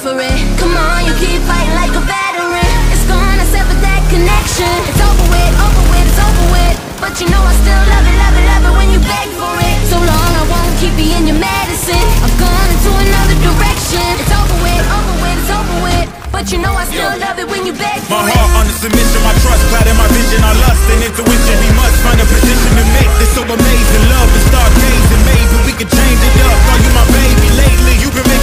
for it. Come on, you keep fighting like a veteran. It's gonna sever that connection. It's over with, it's over with. But you know I still love it, love it, love it when you beg for it. So long I won't keep being your medicine. I've gone into another direction. It's over with, it's over with. But you know I still love it when you beg for it. My heart under submission, my trust clouding my vision. Our lust and intuition, we must find a position to make this so amazing. Love and start gazing, maybe we can change it up. Call you my baby lately, you've been